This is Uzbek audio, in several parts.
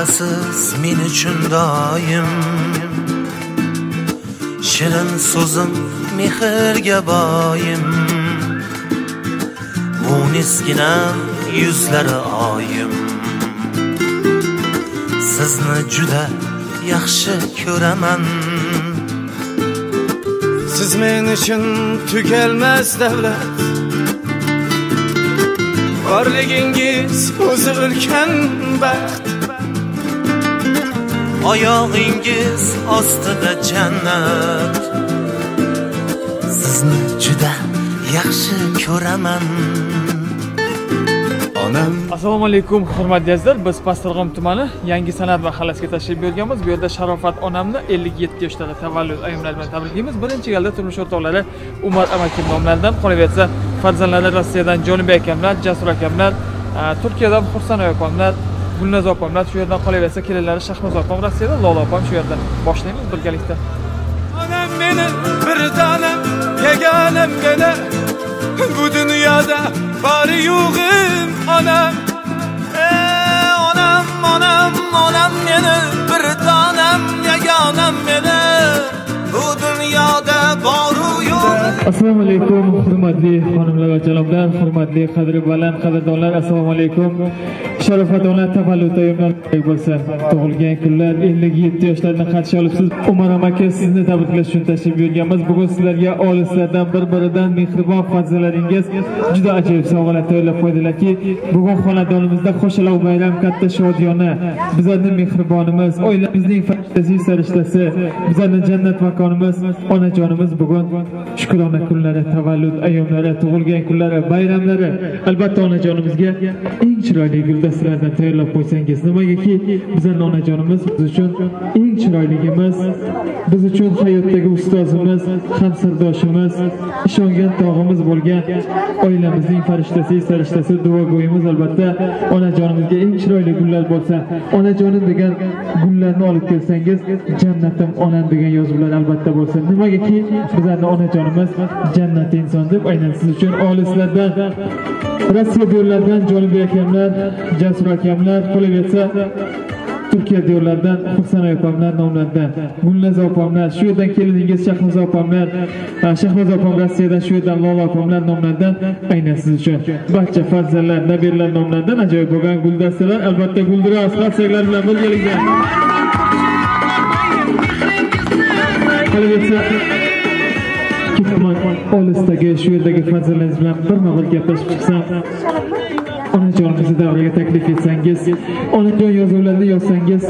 bo'lasiz men uchun doim, shirin so'zim mehrga boyim, munisginam yuzlari oyim. Sizni juda yaxshi ko'raman, siz men uchun tugalmas davlat, borligingiz o'zi ulkan baxt, oyog'ingiz ostida jannat. Sizni juda yaxshi ko'raman. Assalomu alaykum hurmatli azizlar, biz Pastdarg'om tumani Yangi San'at mahallasiga tashrif buyurganmiz. Bu yerda Sharofat onamni 57 yoshda tavallud ayyomlari bilan tabriklaymiz. Birinchi galda turmush o'rtoqlari Umar amakim nomlaridan, qolaversa farzandlari Rossiyadan Jonibek akamlar, Jasur akamlar, Turkiyadan Xursanoy opamlar, Gulnaz opamlar, shu yerdan qolaversa kelinlari Shahnoz opam Rossiyadan, Lola opam shu yerdan. Boshlaymiz birgalikda. Onam meni bir tanem, yeganem gene bu dunyoda bari yo'g'im onam. Onam meni bir tanem, yeganem meni bu dunyoda bari yo'g'im. Assalomu alaykum hurmatli xonimlar va janoblar, hurmatli qadri baland qadrdonlar, assalomu alaykum. Sharofat ona tavallud ayyomlari bo'lsin. Tug'ilgan kunlar 57 yoshlardan qarshi olibsiz. Umar aka sizni tabriklash uchun tashrif buyurganmiz. Bugun sizlarga olislardan bir-biridan mehribon farzandlaringiz juda ajoyib sovg'alar tayyorlab qo'ydilarki, bugun xonadonimizda qo'shilov bayram katta shodiyona. Bizlarning mehribonimiz, oilamizning fantaziy sarishtasi, bizlarning jannat makonimiz, onajonimiz bugun shukrona kunlari, tavallud ayyomlari, tug'ilgan kunlari, bayramlari. Albatta onajonimizga eng chiroyli guldastalardan tayyorlab qo'ysangiz, nimagaki bizning onajonimiz biz uchun eng chiroyligimiz, biz uchun hayotdagi ustozimiz, hamsirdoshimiz, ishongan tog'imiz bo'lgan oilamizning sarishtasi, duogo'yimiz. Albatta onajonimizga eng chiroyli gullar bo'lsa, onajonim degan gullarni olib kelsangiz, jannatim onam degan yozuvlar albatta bo'lsa. Nimagaki bizning onajonimiz jannat inson deb aynan siz uchun olislardan, Rossiya diyorlardan Jonibek akamlar, Jasur akamlar, qolaversa Turkiya diyorlardan Xursanoy opamlar nomlaridan, Gulnaz opamlar, shu yerdan keliningiz Shahnoz opamlar, Shahnoz opam Rossiyadan, shu yerdan Lola opamlar nomlaridan aynan siz uchun barcha farzandlar, nabirlar nomlaridan ajoyib bo'lgan guldastalar, albatta guldiroz qarsaklar bilan birgalikda. Qolaversa olisdagi shu yerdagi farzandlaringiz bilan bir nafar gaplashib chiqsam, onajonimizni davraga taklif etsangiz, onajon yozuvlarini yozsangiz,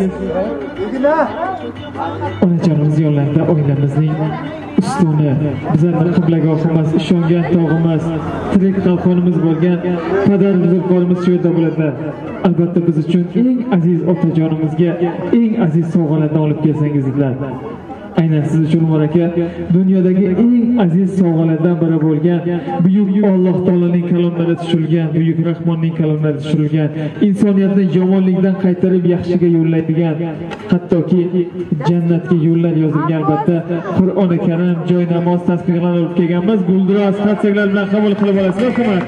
onajonimiz yonlarida oilamizning ustuni, bizlarning qiblagohimiz, ishongan tog'imiz, tirik qalqonimiz bo'lgan padar buzruklarimiz shu yerda bo'ladilar. Albatta biz uchun eng aziz otajonimizga eng aziz sovg'alarni olib kelsangizlar. Aynan siz uchun Umar aka dunyodagi eng aziz sovg'alardan biri bo'lgan buyuk Alloh taoloning kalomlari tushirilgan, buyuk Rahmonning kalomlari tushirilgan, insoniyatni yomonlikdan qaytarib yaxshiga yo'llaydigan, hattoki jannatga yo'llar yozilgan albatta Qur'oni Karim, joy namoz tasbihlarni olib kelganmiz. Guldiroz qarsaklar bilan qabul qilib olasizlar. Rahmat.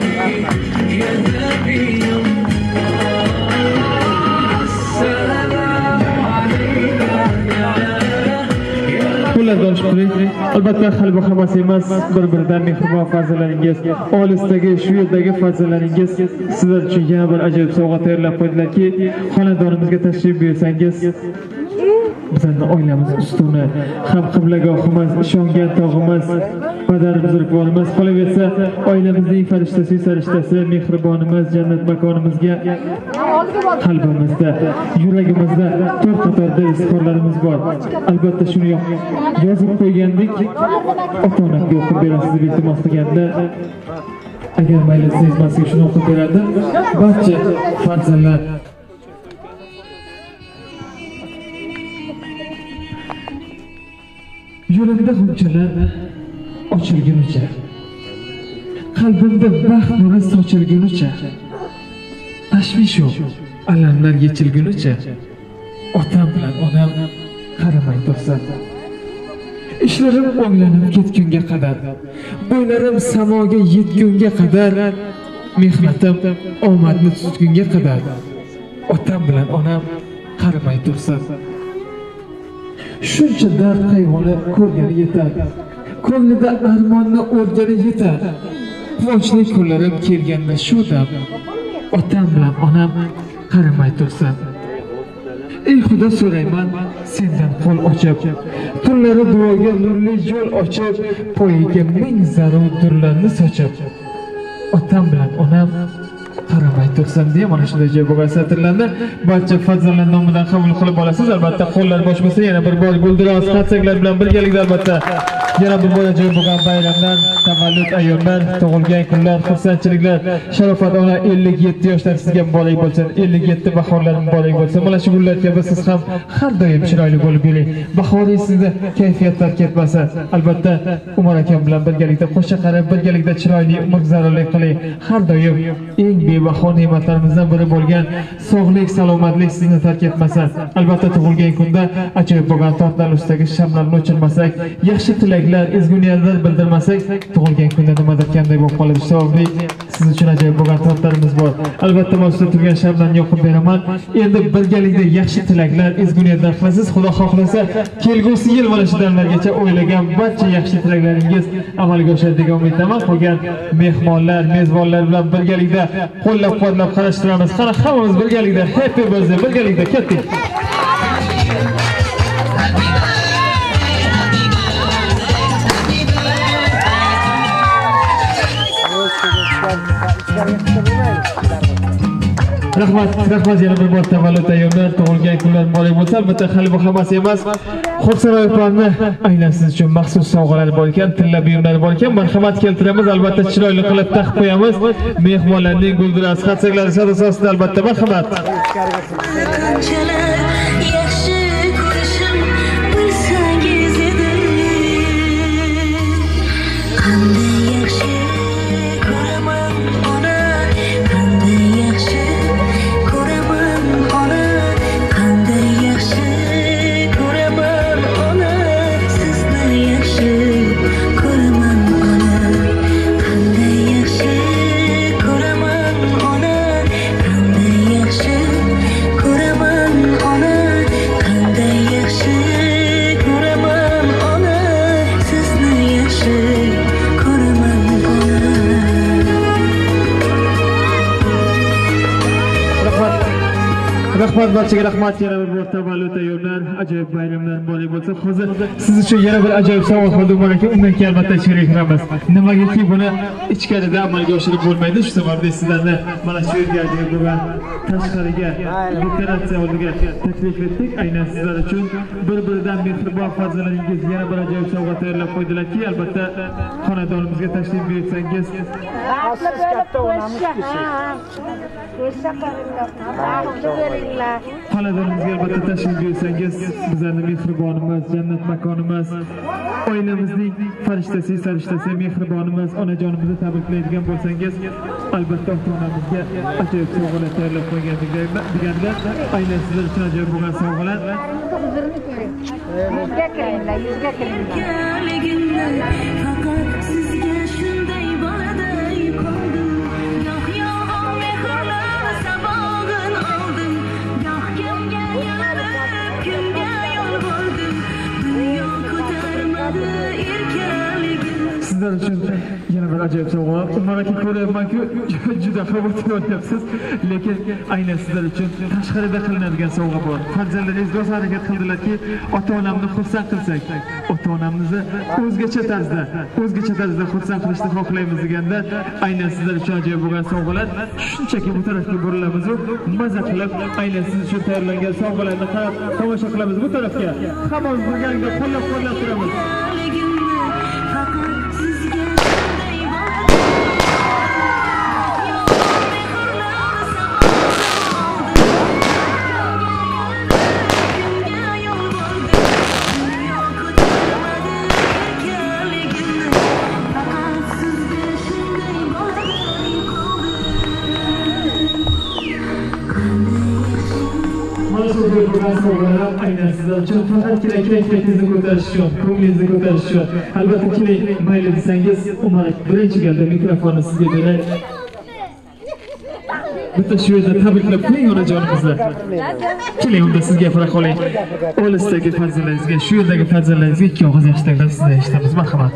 Albatta qalbi hamas emas, bir-biridan mehribon farzandlaringiz, olisdagi shu yerdagi farzandlaringiz sizlar uchun yana bir ajoyib sovg'a tayyorlab qo'ydilarki, xonadonimizga tashrif buyursangiz, bizning oilamiz ustuni, ham qiblagohimiz, ishongan tog'imiz, padar buzrukvorimiz, qolaversa oilamizning sarishtasi, mehribonimiz, jannat makonimizga qalbimizda, yuragimizda to'rt qatorda izhorlarimiz bor. Albatta shuni yozib qo'ygandik, ota-onaga o'qib berasiz deb iltimos qilganda, agar mayli sezmasak shuni o'qib beradi. Barcha farzandlar yo'lingda g'unchalar ochilgunicha, qalbimda baxt nuri sochilgunicha, tashvish yo'q, alamlar yechilgunicha, otam bilan onam qaramay tursa, ishlarim o'nglanib ketgunga qadar, bo'ylarim samoga yetgunga qadar, mehnatim omadni tutgunga qadar, otam bilan onam qaramay tursin. Shuncha dard qayg'uni ko'rgani yetar. Ko'nglida armonni o'rgani yetar. Quvonchli kunlarim kelganda shu dam otam bilan onam qaramay tursin. Ey Xudo so'rayman sendan qo'l ochib, tunlari duoga nurli yo'l ochib, poyiga ming zarur durlarni sochib, otam bilan onam qaramay tursin deya mana shunday joy bo'lgan satrlarni barcha farzandlar nomidan qabul qilib olasiz. Albatta qo'llar bosh bo'lsa yana bir bor guldiroz qarsaklar bilan birgalikda albatta yana bir bor joy bo'lgan bayramlar, tavallud ayyomlar, tug'ilgan kunlar, xursandchiliklar, Sharofat ona 57 yoshlar sizga muborak bo'lsin. 57 bahorlar muborak bo'lsin. Mana shu gullar kabi siz ham har doim chiroyli bo'lib yuring. Bahoriy sizni kayfiyat tark etmasin. Albatta Umar akam bilan birgalikda qo'sha qarab birgalikda chiroyli umr zararlik qiling. Har doim eng bebaho ne'matlarimizdan biri bo'lgan sog'lik, salomatlik sizni tark etmasin. Albatta tug'ilgan kunda ajoyib bo'lgan tortlar ustidagi shamlarni o'chirmasak, yaxshi tilaklar, ezgu niyatlar bildirmasak, tug'ilgan kunda nimadir kamday bo'lib qoladi. Savobli siz uchun ajoyib bo'lgan tortlarimiz bor. Albatta mavzuda turgan shamlarni yoqib beraman. Endi birgalikda yaxshi tilaklar, ezgu niyatlar qilasiz. Xudo xohlasa, kelgusi yil mana shu damlargacha o'ylagan barcha yaxshi tilaklaringiz amalga oshadi degan umiddaman. Qolgan mehmonlar, mezbonlar bilan birgalikda qo'llab-quvvatlab qarashtiramiz. Qara hammamiz birgalikda happy birthday birgalikda ketdik. Rahmat yana bir bor tavallud ayyomlar, tug'ilgan kunlar muborak bo'lsa. Albatta hali bu hammasi emas. Xo'rsaroylarni aynan siz uchun maxsus sovg'alar bor ekan, tilla buyumlar bor ekan. Marhamat keltiramiz, albatta chiroyli qilib taqib qo'yamiz. Mehmonlarning guldiroz qatsaklari sadosida albatta marhamat. Rahmat barchaga rahmat. Yana bir bor tavallud ayyomlar, ajoyib bayramlar muborak bo'lsa. Hozir siz uchun yana bir ajoyib sovg'a qildim Umar aka. Undan keyin albatta sherik qilamiz. Nimagaki buni ichkarida amalga oshirib bo'lmaydi. Shu sababli sizlarni mana shu yerga bo'lgan tashqariga dekoratsiya oldiga taklif etdik. Aynan sizlar uchun bir-biridan mehribon farzandlaringiz yana bir ajoyib sovg'a tayyorlab qo'ydilarki, albatta xonadonimizga tashrif buyursangiz katta onamiz xonadonimizga albatta tashrif buyursangiz, bizlarning mehribonimiz, jannat makonimiz, oilamizning farishtasi, sarishtasi, mehribonimiz, onajonimizni tabriklaydigan bo'lsangiz, albatta ota-onamizga ajoyib sovg'alar tayyorlab qo'ygan deganlar, aynan sizlar uchun ajoyib bo'lgan sovg'alar. Yuzga kiringlar. Faqat sizga shunday boladay qoldim. Sizlar uchun yana bir ajoyib sovg'a. Umar aka ko'ryapman-ku, juda xavotir olyapsiz, lekin aynan sizlar uchun tashqarida qilinadigan sovg'a bor. Farzandlaringiz rosa harakat qildilarki, ota-onamni xursand qilsak, ota-onamizni o'zgacha tarzda xursand qilishni xohlaymiz deganda, aynan sizlar uchun ajoyib bo'lgan sovg'alar. Shunchaki bu tarafga burilamiz va maza qilib, aynan siz uchun tayyorlangan sovg'alarni qarab tomosha qilamiz bu tarafga. Hammamiz birgalikda qo'llab-quvvatlab turamiz. Aynan sizlar uchun faqatgina kayfiyatingizni ko'tarish uchun, ko'nglingizni ko'tarish uchun. Albatta keling, mayli desangiz, Umar aka birinchi galda mikrofonni sizga beray. bitta shu yerda tabriklab qo'ying onajonimizni. Keling, unda sizga gapira qoling. Olisdagi farzandlaringizga, shu yerdagi farzandlaringizga ikki og'iz yaxshi taklif sizdan eshitamiz. Marhamat.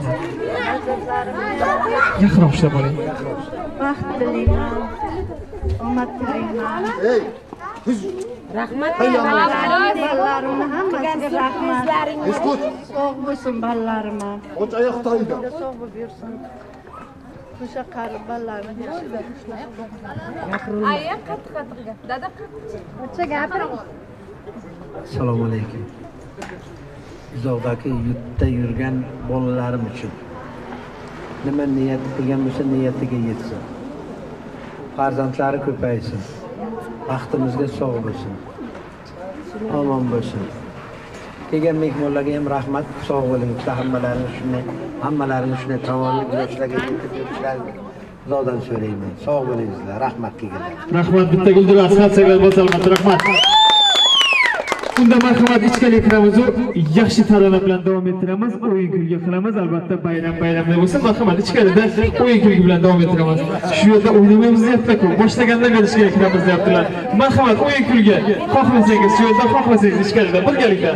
Yaqinroq ushlab oling. Baxt tilayman. Omad tilayman. Rahmat balalarimni hammasiga rahmat. Sog' bo'lsin balalarim. Och oyoqda edi. Sog' bo'lib yursin. O'sha qarib balalarim yaxshida ushlashib. Aya qattiq-qattiqga. Dada qattiq. Gapiring. Assalomu alaykum. Uzoqdagi yurtda yurgan bolalarim uchun nima niyat qilgan bo'lsa niyatiga yetsin. Farzandlari ko'paysin. Baxtimizga sog' bo'lsin. Omon bo'lsin. Kelgan mehmonlarga ham rahmat, sog' bo'ling. Hammalarini shunday tavolli yoshlarga yetib yurishlarini Xudodan so'rayman. Sog' bo'lingizlar, rahmat kelganlar. Rahmat, bitta guldiraz xat-sagal bo'lsa rahmat. Unda marhamat ichkalik qilamiz, yaxshi tarona bilan davom ettiramiz, o'yin kulgi qilamiz, albatta bayram-bayramda bo'lsa, marhamat ichkarida o'yin kulgi bilan davom ettiramiz. Shu yerda o'ynamaymiz deyapti-ku, boshlaganda berishga kiramiz deyaptilar. Marhamat o'yin kulgi, xohlasangiz shu yerda, xohlasangiz ichkarida birgalikda.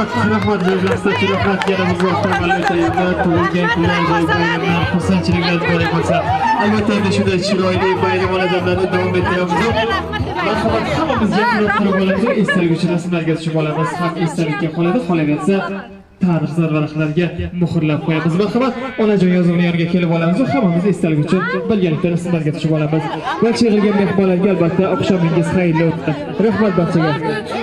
rahmat jazlasta rahmat yana bizga tavallud tug'ilgan kunlar bayramlar xursandchiliklar muborak bo'lsin. Albatta endi shunday chiroyli bayram oladimlarni davom ettiramiz. Marhamat hammamizga qilib olamiz, estalguvchi rasmlarga tushib olamiz. Ham esdalikka qoladi, qolaversa tarix zarvaraqlarga muhrlab qo'yamiz. Marhamat onajon yozuvini yoniga kelib olamiz va hammamiz estalguvchi birgalikda rasmlarga tushib olamiz. Barcha yig'ilgan mehmonlarga albatta oqshomingiz xayrli o'tsin. Rahmat barchaga.